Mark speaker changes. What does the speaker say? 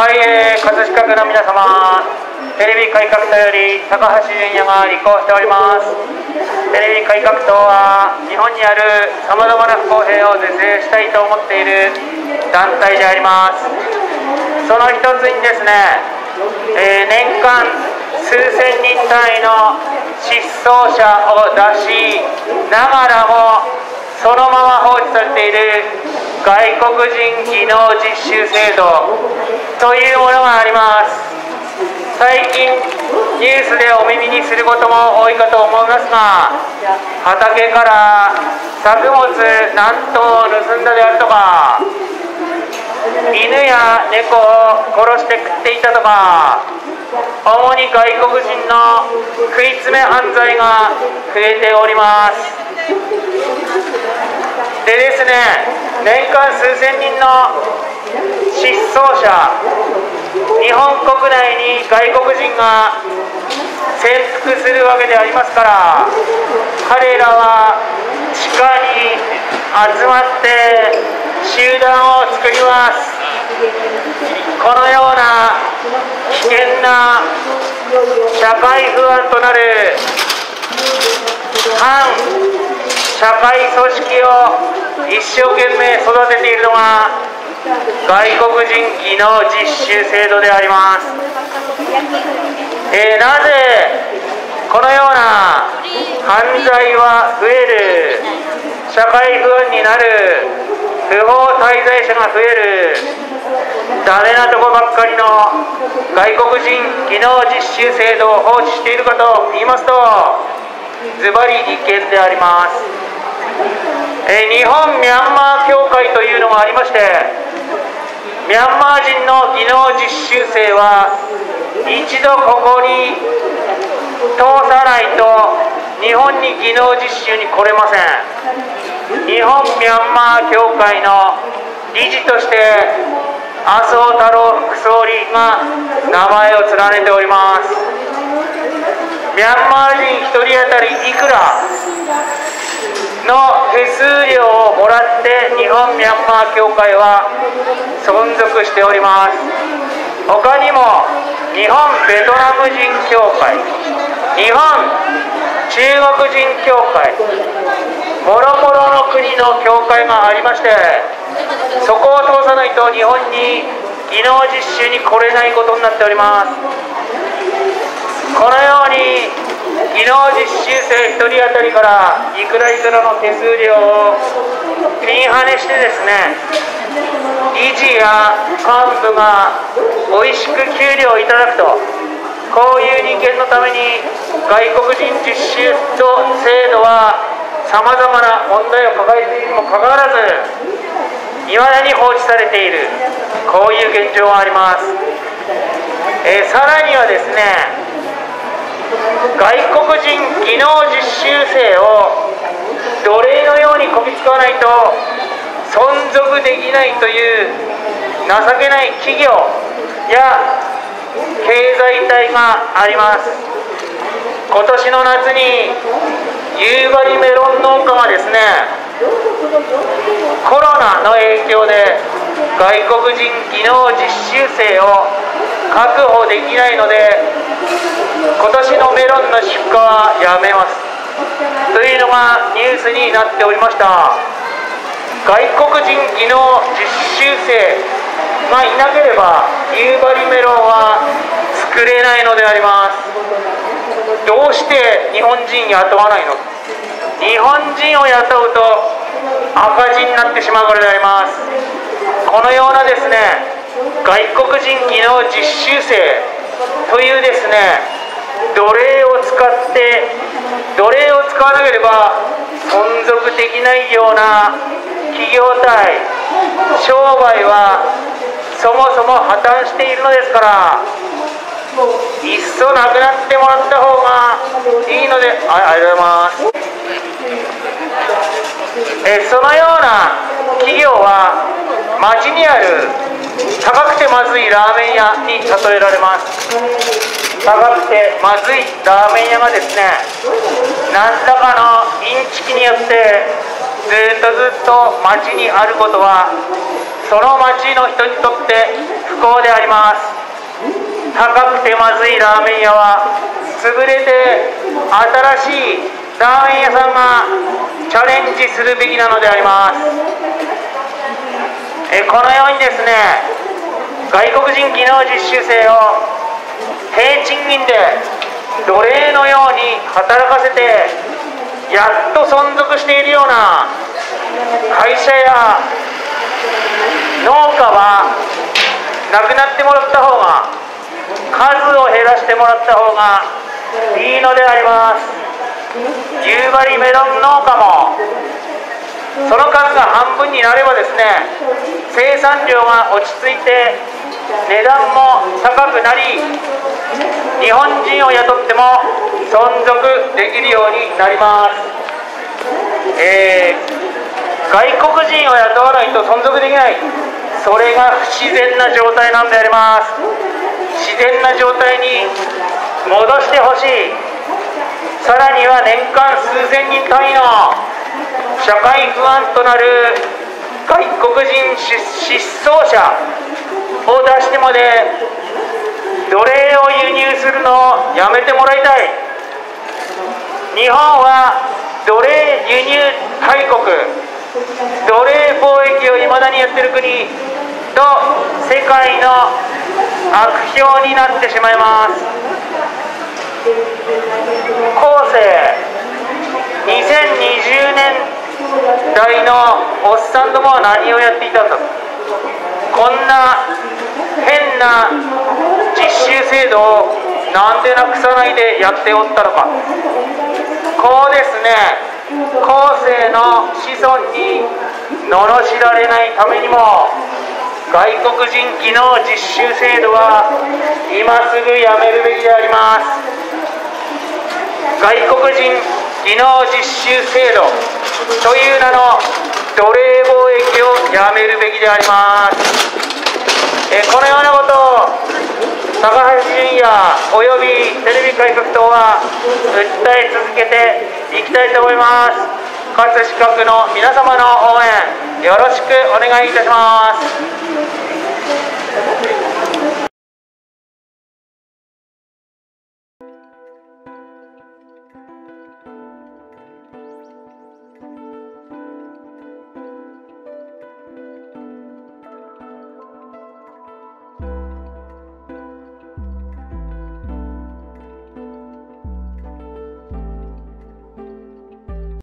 Speaker 1: はい、葛飾区の皆様、テレビ改革党より高橋純也が立候補しております。テレビ改革党は日本にあるさまざまな不公平を是正したいと思っている団体であります。その一つにですね、年間数千人単位の失踪者を出しながらもそのまま放置されている外国人技能実習制度というものがあります。最近ニュースでお耳にすることも多いかと思いますが、畑から作物何頭盗んだであるとか、犬や猫を殺して食っていたとか、主に外国人の食い詰め犯罪が増えております。でですね、年間数千人の失踪者、日本国内に外国人が潜伏するわけでありますから、彼らは地下に集まって集団を作ります。このような危険な社会不安となる反社会組織を一生懸命育てているのが外国人技能実習制度であります。なぜこのような犯罪は増える、社会不安になる、不法滞在者が増える、ダメなとこばっかりの外国人技能実習制度を放置しているかと言いますと、ズバリ違憲であります。日本ミャンマー協会というのがありまして、ミャンマー人の技能実習生は一度ここに通さないと日本に技能実習に来れません。日本ミャンマー協会の理事として麻生太郎副総理が名前を連ねております。ミャンマー人1人当たりいくらの手数料をもらって日本ミャンマー協会は存続しております。他にも日本ベトナム人協会、日本中国人協会、もろもろの国の協会がありまして、そこを通さないと日本に技能実習に来れないことになっております。このように技能実習生1人当たりからいくらいくらの手数料をピンハネしてですね、理事や幹部がおいしく給料をいただくと、こういう人間のために外国人実習制度はさまざまな問題を抱えているにもかかわらずいまだに放置されている、こういう現状があります。さらにはですね、外国人技能実習生を奴隷のようにこき使わないと存続できないという情けない企業や経済体があります。今年の夏に夕張メロン農家がですね、コロナの影響で外国人技能実習生を確保できないので今年のメロンの出荷はやめますというのがニュースになっておりました。外国人技能実習生がいなければ夕張メロンは作れないのであります。どうして日本人雇わないの？日本人を雇うと赤字になってしまうからであります。このようなですね、外国人技能実習生というですね、奴隷を使わなければ存続できないような企業体、商売はそもそも破綻しているのですから、いっそなくなってもらった方がいいので、ありがとうございます。そのような企業は町にある高くてまずいラーメン屋に例えられます。高くてまずいラーメン屋がですね、何らかのインチキによってずっと町にあることは、その町の人にとって不幸であります。高くてまずいラーメン屋は潰れて新しいラーメン屋さんがチャレンジするべきなのであります。このようにですね、外国人技能実習生を低賃金で奴隷のように働かせてやっと存続しているような会社や農家はなくなってもらった方が、数を減らしてもらった方がいいのであります。夕張メロン農家もその数が半分になればですね、生産量が落ち着いて値段も高くなり、日本人を雇っても存続できるようになります。外国人を雇わないと存続できない、それが不自然な状態なんであります。自然な状態に戻してほしい。さらには年間数千人単位の社会不安となる外国人失踪者を出してまで奴隷を輸入するのをやめてもらいたい。日本は奴隷輸入大国、奴隷貿易をいまだにやっている国と世界の悪評になってしまいます。後世2020年代のおっさんどもは何をやっていたと、こんな変な実習制度をなんでなくさないでやっておったのか。こうですね、後世の子孫に罵られないためにも外国人技能実習制度は今すぐやめるべきであります。外国人技能実習制度という名の奴隷貿易をやめるべきであります。このようなことを高橋純也およびテレビ改革党は訴え続けていきたいと思います。葛飾区の皆様の応援よろしくお願いいたします。